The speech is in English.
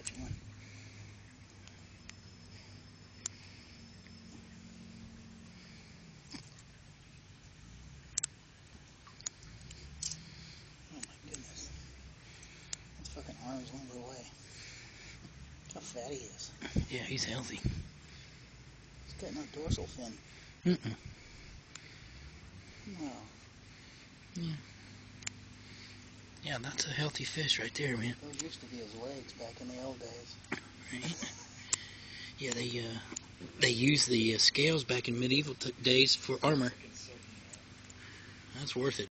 catch one. Oh my goodness. His fucking arm's limber away. Look how fat he is. Yeah, he's healthy. He's got no dorsal fin. Mm-mm. No. Yeah. Yeah, that's a healthy fish right there, man. Those used to be his legs back in the old days. Right? Yeah, they used the scales back in medieval days for armor. That's worth it.